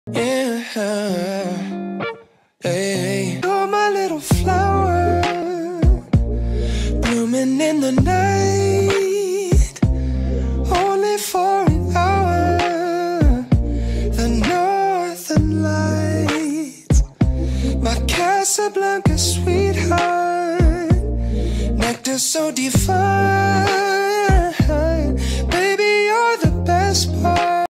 Yeah, hey, you're my little flower, blooming in the night, only for an hour. The northern lights, my Casablanca sweetheart, nectar so divine.